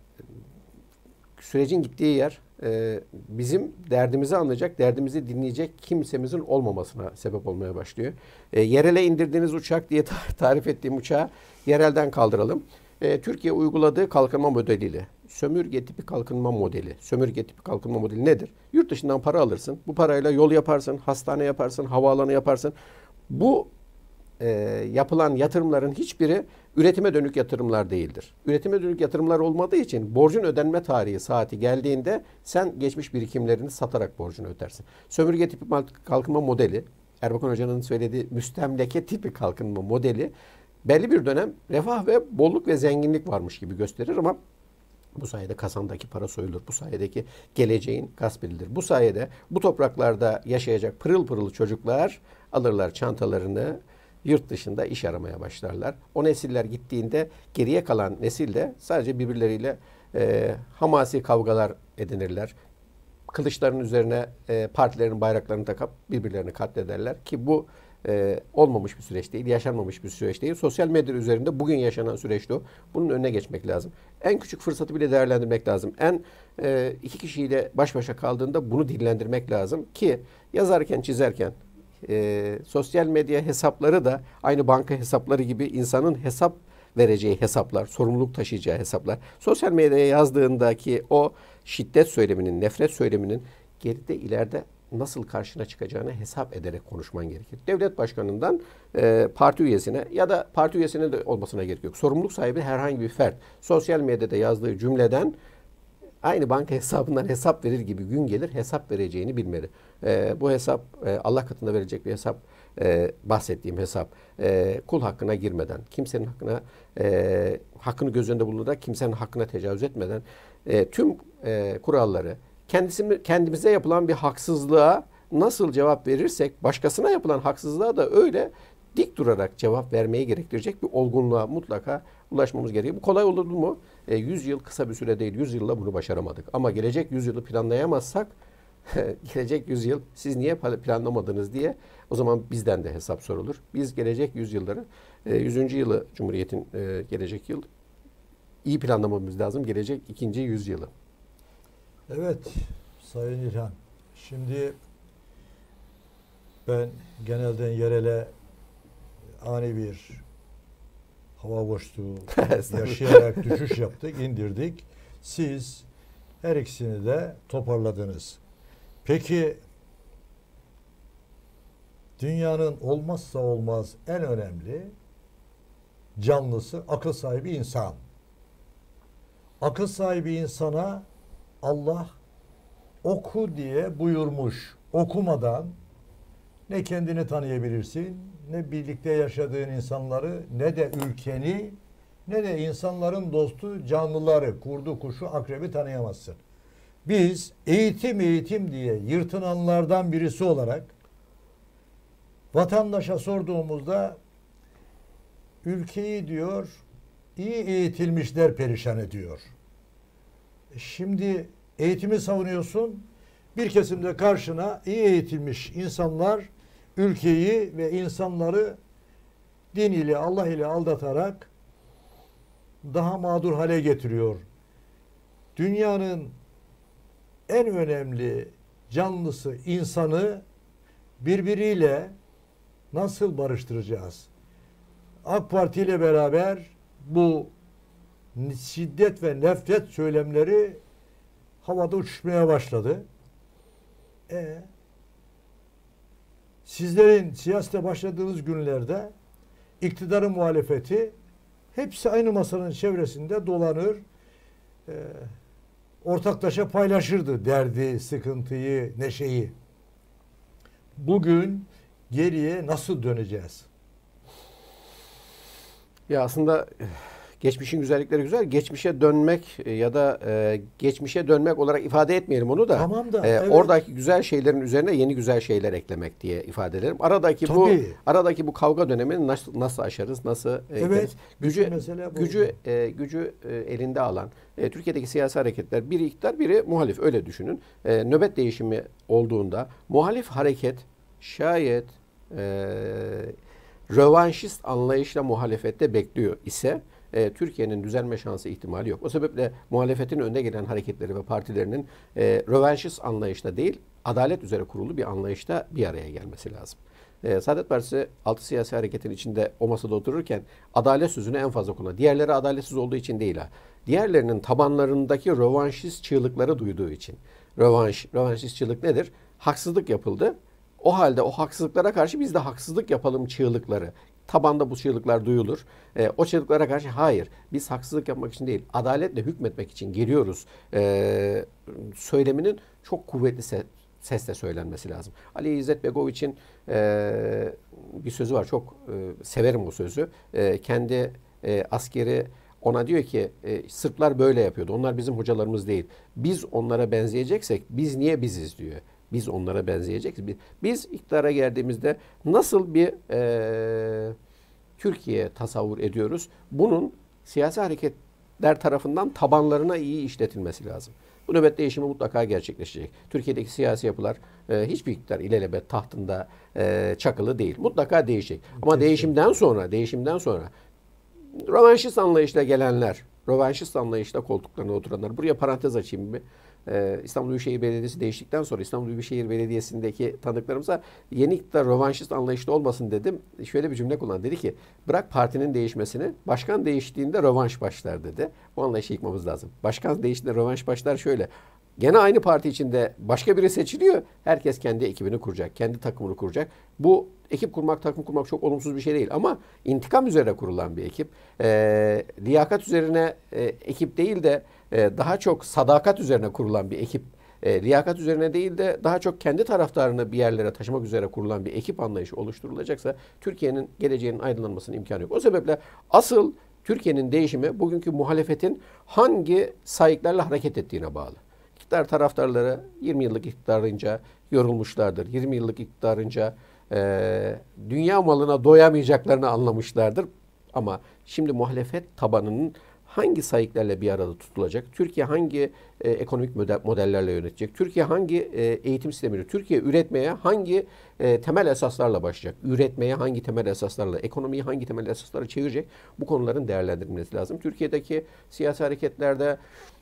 sürecin gittiği yer e, bizim derdimizi anlayacak, derdimizi dinleyecek kimsemizin olmamasına sebep olmaya başlıyor. E, yerele indirdiğiniz uçak diye tarif ettiğim uçağı yerelden kaldıralım. E, Türkiye uyguladığı kalkınma modeliyle, sömürge tipi kalkınma modeli, sömürge tipi kalkınma modeli nedir? Yurt dışından para alırsın, bu parayla yol yaparsın, hastane yaparsın, havaalanı yaparsın. Bu e, yapılan yatırımların hiçbiri üretime dönük yatırımlar değildir. Üretime dönük yatırımlar olmadığı için borcun ödenme tarihi saati geldiğinde sen geçmiş birikimlerini satarak borcunu ödersin. Sömürge tipi kalkınma modeli, Erbakan Hoca'nın söylediği müstemleke tipi kalkınma modeli belli bir dönem refah ve bolluk ve zenginlik varmış gibi gösterir ama bu sayede kasandaki para soyulur. Bu sayedeki geleceğin gasp edilir. Bu sayede bu topraklarda yaşayacak pırıl pırıl çocuklar alırlar çantalarını, yurt dışında iş aramaya başlarlar. O nesiller gittiğinde geriye kalan nesil de sadece birbirleriyle e, hamasi kavgalar edinirler. Kılıçların üzerine e, partilerin bayraklarını takıp birbirlerini katlederler ki bu e, olmamış bir süreç değil, yaşanmamış bir süreç değil. Sosyal medya üzerinde bugün yaşanan süreçte o. Bunun önüne geçmek lazım. En küçük fırsatı bile değerlendirmek lazım. En e, iki kişiyle baş başa kaldığında bunu dillendirmek lazım ki yazarken, çizerken e, sosyal medya hesapları da aynı banka hesapları gibi insanın hesap vereceği hesaplar, sorumluluk taşıyacağı hesaplar. Sosyal medyaya yazdığındaki o şiddet söyleminin, nefret söyleminin geride ileride nasıl karşına çıkacağını hesap ederek konuşman gerekir. Devlet başkanından e, parti üyesine ya da parti üyesine de olmasına gerek yok. Sorumluluk sahibi herhangi bir fert sosyal medyada yazdığı cümleden aynı banka hesabından hesap verir gibi gün gelir hesap vereceğini bilmeli. E, bu hesap e, Allah katında verilecek bir hesap. E, bahsettiğim hesap e, kul hakkına girmeden, kimsenin hakkına e, hakkını göz önünde bulundurarak kimsenin hakkına tecavüz etmeden e, tüm e, kuralları kendisi, kendimize yapılan bir haksızlığa nasıl cevap verirsek başkasına yapılan haksızlığa da öyle dik durarak cevap vermeyi gerektirecek bir olgunluğa mutlaka ulaşmamız gerekiyor. Bu kolay olur mu? E, yüz yıl kısa bir süre değil. yüz yılla bunu başaramadık. Ama gelecek yüz yılı planlayamazsak gelecek yüzyıl siz niye planlamadınız diye o zaman bizden de hesap sorulur. Biz gelecek yüzyılları, yüzüncü yılı Cumhuriyet'in gelecek yıl iyi planlamamız lazım. Gelecek ikinci yüzyılı. Evet Sayın İlhan. Şimdi ben genelden yerele ani bir hava boşluğu yaşayarak düşüş yaptık, indirdik. Siz her ikisini de toparladınız. Peki dünyanın olmazsa olmaz en önemli canlısı akıl sahibi insan. Akıl sahibi insana Allah oku diye buyurmuş. Okumadan ne kendini tanıyabilirsin, ne birlikte yaşadığın insanları, ne de ülkeni, ne de insanların dostu canlıları, kurdu, kuşu, akrebi tanıyamazsın. Biz eğitim eğitim diye yırtınanlardan birisi olarak vatandaşa sorduğumuzda ülkeyi diyor iyi eğitilmişler perişan ediyor. Şimdi eğitimi savunuyorsun. Bir kesimde karşına iyi eğitilmiş insanlar ülkeyi ve insanları din ile Allah ile aldatarak daha mağdur hale getiriyor. Dünyanın en önemli canlısı insanı birbiriyle nasıl barıştıracağız? AK Parti ile beraber bu şiddet ve nefret söylemleri havada uçuşmaya başladı. E, sizlerin siyasete başladığınız günlerde iktidarı muhalefeti hepsi aynı masanın çevresinde dolanır, e, ortaklaşa paylaşırdı derdi, sıkıntıyı, neşeyi. Bugün geriye nasıl döneceğiz? Ya aslında geçmişin güzellikleri güzel. Geçmişe dönmek ya da e, geçmişe dönmek olarak ifade etmeyelim onu da. Tamam da. E, Evet. Oradaki güzel şeylerin üzerine yeni güzel şeyler eklemek diye ifade ederim. Aradaki Tabii. bu aradaki bu kavga dönemini nasıl, nasıl aşarız? Nasıl e, Evet. gücü Mesela bu. gücü e, gücü e, elinde alan e, Türkiye'deki siyasi hareketler biri iktidar, biri muhalif öyle düşünün. E, nöbet değişimi olduğunda muhalif hareket şayet e, rövanşist anlayışla muhalefette bekliyor ise e, Türkiye'nin düzelme şansı ihtimali yok. O sebeple muhalefetin önde gelen hareketleri ve partilerinin e, rövanşist anlayışta değil, adalet üzere kurulu bir anlayışta bir araya gelmesi lazım. E, Saadet Partisi altı siyasi hareketin içinde o masada otururken adalet sözünü en fazla kullanıyor. Diğerleri adaletsiz olduğu için değil ha. Diğerlerinin tabanlarındaki rövanşist çığlıkları duyduğu için. Rövanş, rövanşist çığlık nedir? Haksızlık yapıldı. O halde o haksızlıklara karşı biz de haksızlık yapalım çığlıkları. Tabanda bu çığlıklar duyulur. E, o çığlıklara karşı hayır, biz haksızlık yapmak için değil, adaletle hükmetmek için geliyoruz e, söyleminin çok kuvvetli se sesle söylenmesi lazım. Ali İzzet Begoviç'in e, bir sözü var, çok e, severim o sözü. E, kendi e, askeri ona diyor ki e, Sırplar böyle yapıyordu, onlar bizim hocalarımız değil. Biz onlara benzeyeceksek biz niye biziz diyor. Biz onlara benzeyeceğiz. Biz iktidara geldiğimizde nasıl bir e, Türkiye tasavvur ediyoruz? Bunun siyasi hareketler tarafından tabanlarına iyi işletilmesi lazım. Bu nöbet değişimi mutlaka gerçekleşecek. Türkiye'deki siyasi yapılar e, hiçbir iktidar ilelebet tahtında e, çakılı değil. Mutlaka değişecek. Ama Kesinlikle. değişimden sonra, değişimden sonra rövanşist anlayışla gelenler, rövanşist anlayışla koltuklarına oturanlar. Buraya parantez açayım bir. Ee, İstanbul Büyükşehir Belediyesi değiştikten sonra İstanbul Büyükşehir Belediyesi'ndeki tanıklarımıza yeni iktidar rövanşist anlayışlı olmasın dedim. Şöyle bir cümle kullandı. Dedi ki bırak partinin değişmesini, başkan değiştiğinde rövanş başlar dedi. Bu anlayışı yıkmamız lazım. Başkan değiştiğinde rövanş başlar şöyle. Gene aynı parti içinde başka biri seçiliyor. Herkes kendi ekibini kuracak, kendi takımını kuracak. Bu ekip kurmak, takım kurmak çok olumsuz bir şey değil. Ama intikam üzerine kurulan bir ekip. E, liyakat üzerine e, ekip değil de e, daha çok sadakat üzerine kurulan bir ekip. E, liyakat üzerine değil de daha çok kendi taraftarını bir yerlere taşımak üzere kurulan bir ekip anlayışı oluşturulacaksa Türkiye'nin geleceğinin aydınlanmasının imkanı yok. O sebeple asıl Türkiye'nin değişimi bugünkü muhalefetin hangi sayıklarla hareket ettiğine bağlı. İktidar taraftarları yirmi yıllık iktidarınca yorulmuşlardır. yirmi yıllık iktidarınca e, dünya malına doyamayacaklarını anlamışlardır. Ama şimdi muhalefet tabanının hangi sayıklarla bir arada tutulacak? Türkiye hangi e, ekonomik model, modellerle yönetecek? Türkiye hangi e, eğitim sistemini? Türkiye üretmeye hangi e, temel esaslarla başlayacak? Üretmeye hangi temel esaslarla? Ekonomiyi hangi temel esaslarla çevirecek? Bu konuların değerlendirilmesi lazım. Türkiye'deki siyasi hareketlerde,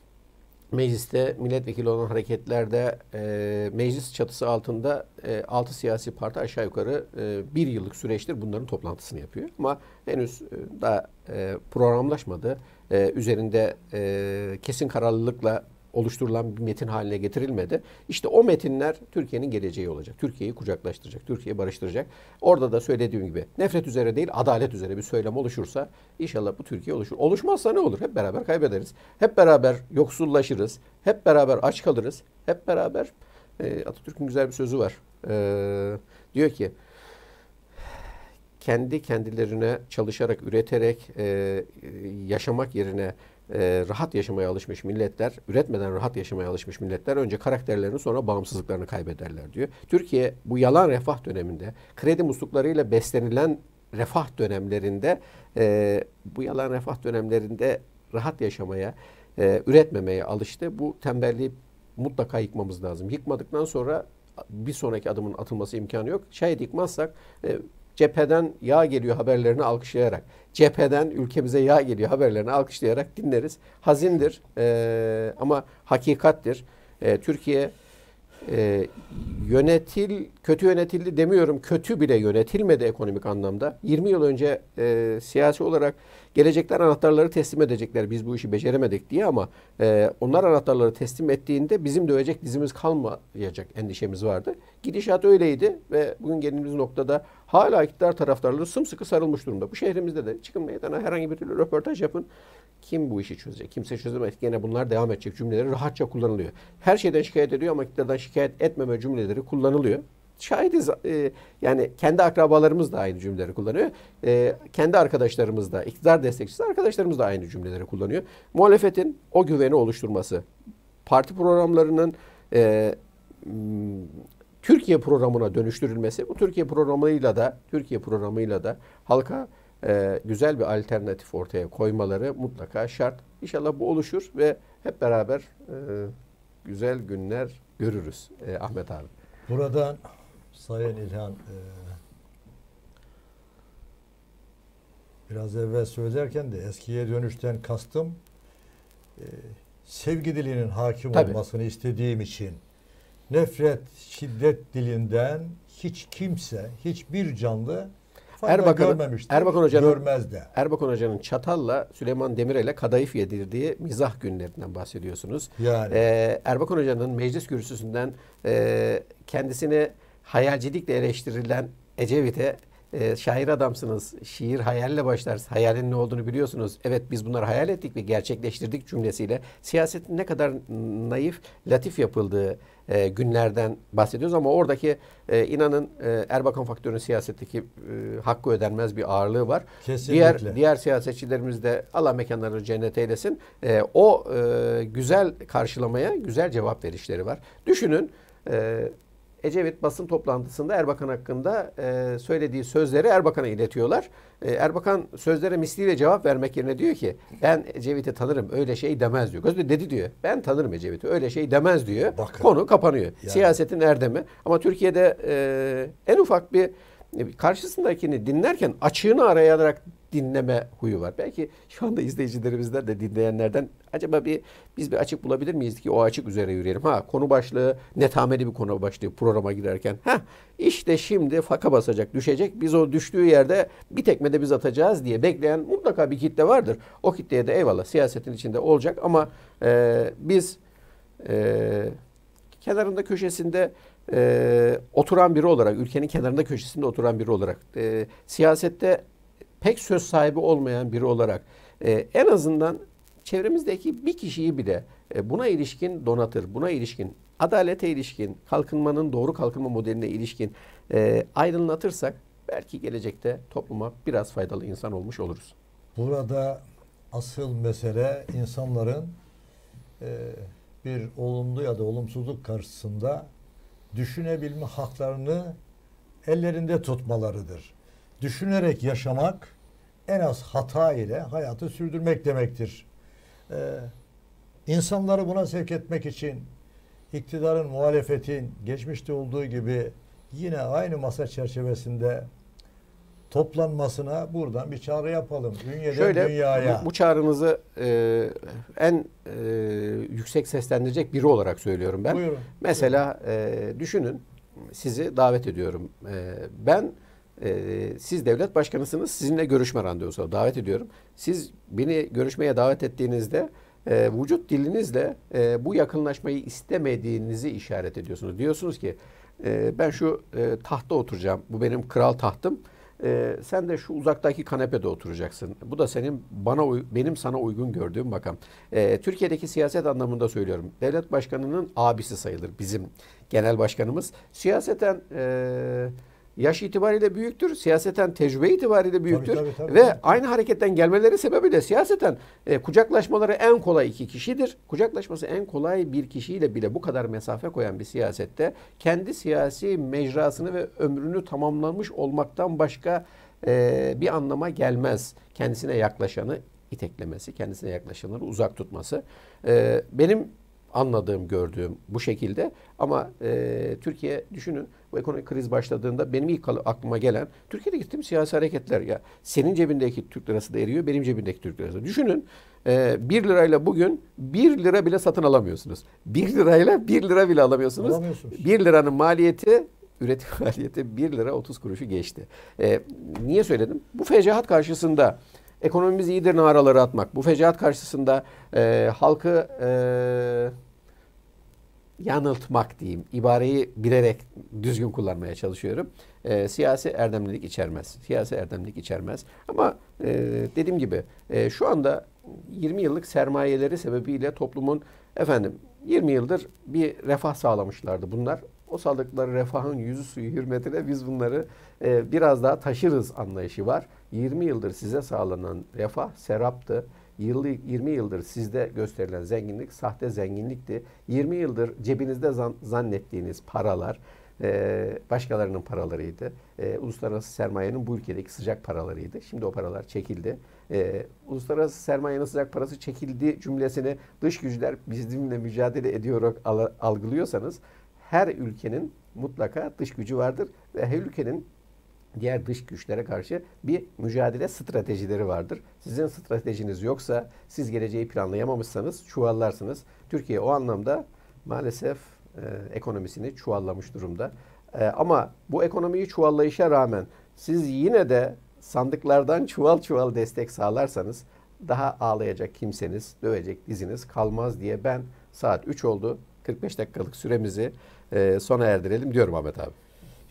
mecliste milletvekili olan hareketlerde e, meclis çatısı altında e, altı siyasi parti aşağı yukarı e, bir yıllık süreçtir bunların toplantısını yapıyor. Ama henüz e, daha e, programlaşmadı. E, üzerinde e, kesin kararlılıkla oluşturulan bir metin haline getirilmedi. İşte o metinler Türkiye'nin geleceği olacak. Türkiye'yi kucaklaştıracak, Türkiye'yi barıştıracak. Orada da söylediğim gibi nefret üzere değil, adalet üzere bir söylem oluşursa inşallah bu Türkiye oluşur. Oluşmazsa ne olur? Hep beraber kaybederiz. Hep beraber yoksullaşırız. Hep beraber aç kalırız. Hep beraber e, Atatürk'ün güzel bir sözü var. E, diyor ki kendi kendilerine çalışarak, üreterek e, yaşamak yerine e, rahat yaşamaya alışmış milletler, üretmeden rahat yaşamaya alışmış milletler önce karakterlerini sonra bağımsızlıklarını kaybederler diyor. Türkiye bu yalan refah döneminde, kredi musluklarıyla beslenilen refah dönemlerinde, e, bu yalan refah dönemlerinde rahat yaşamaya, e, üretmemeye alıştı. Bu tembelliği mutlaka yıkmamız lazım. Yıkmadıktan sonra bir sonraki adımın atılması imkanı yok. Şayet yıkmazsak e, cepheden yağ geliyor haberlerini alkışlayarak, cepheden ülkemize yağ geliyor haberlerini alkışlayarak dinleriz. Hazindir e, ama hakikattir. E, Türkiye e, yönetil, kötü yönetildi demiyorum, kötü bile yönetilmedi ekonomik anlamda. yirmi yıl önce e, siyasi olarak gelecekler anahtarları teslim edecekler, biz bu işi beceremedik diye, ama e, onlar anahtarları teslim ettiğinde bizim dövecek dizimiz kalmayacak endişemiz vardı. Gidişat öyleydi ve bugün geldiğimiz noktada hala iktidar taraftarları sımsıkı sarılmış durumda. Bu şehrimizde de çıkın meydana, herhangi bir türlü röportaj yapın. Kim bu işi çözecek? Kimse çözemez. Gene bunlar devam edecek cümleleri rahatça kullanılıyor. Her şeyden şikayet ediyor ama iktidardan şikayet etmeme cümleleri kullanılıyor. Şahidiz. E, yani kendi akrabalarımız da aynı cümleleri kullanıyor. E, kendi arkadaşlarımız da, iktidar destekçisi arkadaşlarımız da aynı cümleleri kullanıyor. Muhalefetin o güveni oluşturması, parti programlarının e, Türkiye programına dönüştürülmesi, bu Türkiye programıyla da Türkiye programıyla da halka e, güzel bir alternatif ortaya koymaları mutlaka şart. İnşallah bu oluşur ve hep beraber e, güzel günler görürüz e, Ahmet abi. Buradan Sayın İlhan, e, biraz evvel söylerken de eskiye dönüşten kastım e, sevgi dilinin hakim Tabii. olmasını istediğim için nefret, şiddet dilinden hiç kimse, hiçbir canlı fayda Erbakan, görmemiştir, Erbakan Hoca'nın, görmez de. Erbakan Hoca'nın çatalla Süleyman Demirel'e kadayıf yedirdiği mizah günlerinden bahsediyorsunuz. Yani. Ee, Erbakan Hoca'nın meclis kürsüsünden e, kendisini hayalcilikle eleştirilen Ecevit'e e, şair adamsınız, şiir hayalle başlar, hayalin ne olduğunu biliyorsunuz. Evet biz bunları hayal ettik ve gerçekleştirdik cümlesiyle siyasetin ne kadar naif, latif yapıldığı e, günlerden bahsediyoruz. Ama oradaki e, inanın e, Erbakan faktörünün siyasetteki e, hakkı ödenmez bir ağırlığı var. Kesinlikle. Diğer diğer siyasetçilerimiz de Allah mekanlarını cennet eylesin. E, o e, güzel karşılamaya güzel cevap verişleri var. Düşünün e, Ecevit basın toplantısında Erbakan hakkında e, söylediği sözleri Erbakan'a iletiyorlar. E, Erbakan sözlere misliyle cevap vermek yerine diyor ki ben Ecevit'i tanırım öyle şey demez diyor. Gözde dedi diyor. Ben tanırım Ecevit'i öyle şey demez diyor. Bakın. Konu kapanıyor. Yani. Siyasetin erdemi. Ama Türkiye'de e, en ufak bir karşısındakini dinlerken açığını arayarak dinleme huyu var. Belki şu anda izleyicilerimizden de dinleyenlerden acaba bir biz bir açık bulabilir miyiz ki o açık üzere yürüyelim. Ha konu başlığı netameli bir konu başlığı programa girerken. Ha işte şimdi faka basacak, düşecek. Biz o düştüğü yerde bir tekme de biz atacağız diye bekleyen mutlaka bir kitle vardır. O kitleye de eyvallah siyasetin içinde olacak ama e, biz e, kenarında köşesinde e, oturan biri olarak, ülkenin kenarında köşesinde oturan biri olarak, e, siyasette pek söz sahibi olmayan biri olarak e, en azından çevremizdeki bir kişiyi bile e, buna ilişkin donatır, buna ilişkin, adalete ilişkin, kalkınmanın doğru kalkınma modeline ilişkin e, aydınlatırsak belki gelecekte topluma biraz faydalı insan olmuş oluruz. Burada asıl mesele insanların e, bir olumlu ya da olumsuzluk karşısında düşünebilme haklarını ellerinde tutmalarıdır. Düşünerek yaşamak en az hata ile hayatı sürdürmek demektir. Ee, insanları buna sevk etmek için iktidarın, muhalefetin geçmişte olduğu gibi yine aynı masa çerçevesinde toplanmasına buradan bir çağrı yapalım. Dünyeden Şöyle, dünyaya. Bu, bu çağrınızı e, en e, yüksek seslendirecek biri olarak söylüyorum ben. Buyurun. Mesela e, düşünün, sizi davet ediyorum. E, ben e, siz devlet başkanısınız, sizinle görüşme randevusu davet ediyorum. Siz beni görüşmeye davet ettiğinizde e, vücut dilinizle e, bu yakınlaşmayı istemediğinizi işaret ediyorsunuz. Diyorsunuz ki e, ben şu e, tahta oturacağım, bu benim kral tahtım. Ee, sen de şu uzaktaki kanepede oturacaksın. Bu da senin bana benim sana uygun gördüğüm makam. Ee, Türkiye'deki siyaset anlamında söylüyorum. Devlet başkanının abisi sayılır bizim genel başkanımız. Siyaseten e, yaş itibariyle büyüktür. Siyaseten tecrübe itibariyle büyüktür. Tabii, tabii, tabii, Ve tabii. aynı hareketten gelmeleri sebebiyle siyaseten e, kucaklaşmaları en kolay iki kişidir. Kucaklaşması en kolay bir kişiyle bile bu kadar mesafe koyan bir siyasette kendi siyasi mecrasını ve ömrünü tamamlamış olmaktan başka e, bir anlama gelmez. Kendisine yaklaşanı iteklemesi, kendisine yaklaşanları uzak tutması. E, benim anladığım, gördüğüm bu şekilde. Ama e, Türkiye düşünün bu ekonomik kriz başladığında benim ilk aklıma gelen Türkiye'de gittiğim siyasi hareketler ya senin cebindeki Türk lirası da eriyor, benim cebimdeki Türk lirası da. Düşünün e, bir lirayla bugün bir lira bile satın alamıyorsunuz. Bir lirayla bir lira bile alamıyorsunuz. Alamıyorsunuz. Bir liranın maliyeti üretim maliyeti bir lira otuz kuruşu geçti. E, niye söyledim? Bu fecaat karşısında ekonomimiz iyidir naraları atmak. Bu fecaat karşısında e, halkı e, yanıltmak diyeyim. İbareyi bilerek düzgün kullanmaya çalışıyorum. E, siyasi erdemlilik içermez. Siyasi erdemlilik içermez. Ama e, dediğim gibi e, şu anda yirmi yıllık sermayeleri sebebiyle toplumun efendim yirmi yıldır bir refah sağlamışlardı bunlar. O sağladıkları refahın yüzü suyu hürmetine biz bunları e, biraz daha taşırız anlayışı var. yirmi yıldır size sağlanan refah seraptı. yirmi yıldır sizde gösterilen zenginlik sahte zenginlikti. yirmi yıldır cebinizde zan, zannettiğiniz paralar e, başkalarının paralarıydı. E, uluslararası sermayenin bu ülkedeki sıcak paralarıydı. Şimdi o paralar çekildi. E, uluslararası sermayenin sıcak parası çekildi cümlesini dış güçler bizimle mücadele ediyor algılıyorsanız her ülkenin mutlaka dış gücü vardır ve her ülkenin diğer dış güçlere karşı bir mücadele stratejileri vardır. Sizin stratejiniz yoksa, siz geleceği planlayamamışsanız çuvallarsınız. Türkiye o anlamda maalesef e, ekonomisini çuvallamış durumda. E, ama bu ekonomiyi çuvallayışa rağmen siz yine de sandıklardan çuval çuval destek sağlarsanız daha ağlayacak kimseniz, dövecek diziniz kalmaz diye ben saat üç oldu. kırk beş dakikalık süremizi e, sona erdirelim diyorum Ahmet abi.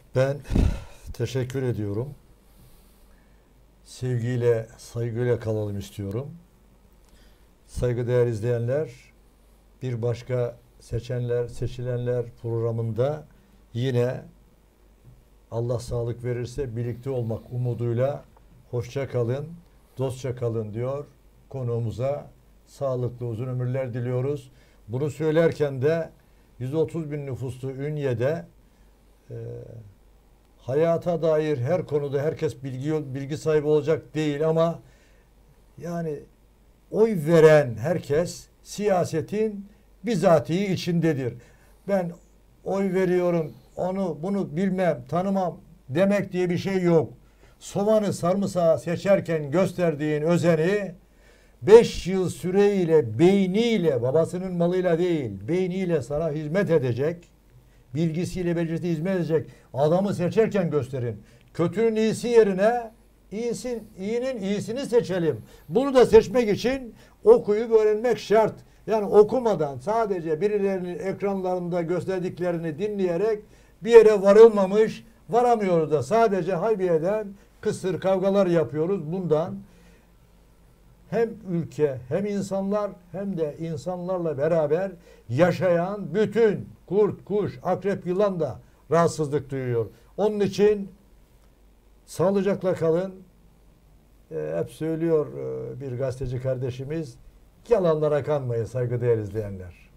Ben teşekkür ediyorum. Sevgiyle, saygıyla kalalım istiyorum. Saygıdeğer izleyenler, bir başka Seçenler, Seçilenler programında yine Allah sağlık verirse birlikte olmak umuduyla hoşça kalın, dostça kalın diyor. Konuğumuza sağlıklı uzun ömürler diliyoruz. Bunu söylerken de yüz otuz bin nüfuslu Ünye'de e, hayata dair her konuda herkes bilgi bilgi sahibi olacak değil ama yani oy veren herkes siyasetin bizatihi içindedir. Ben oy veriyorum, onu bunu bilmem, tanımam demek diye bir şey yok. Soğanı sarımsağı seçerken gösterdiğin özeni beş yıl süreyle, beyniyle, babasının malıyla değil, beyniyle sana hizmet edecek, bilgisiyle, becerisiyle hizmet edecek adamı seçerken gösterin. Kötünün iyisi yerine iyisin, iyinin iyisini seçelim. Bunu da seçmek için okuyup öğrenmek şart. Yani okumadan sadece birilerinin ekranlarında gösterdiklerini dinleyerek bir yere varılmamış, varamıyoruz da sadece haybiyeden kısır kavgalar yapıyoruz. Bundan hem ülke hem insanlar hem de insanlarla beraber yaşayan bütün kurt, kuş, akrep, yılan da rahatsızlık duyuyor. Onun için sağlıcakla kalın. E, hep söylüyor e, bir gazeteci kardeşimiz, yalanlara kanmayın saygıdeğer izleyenler.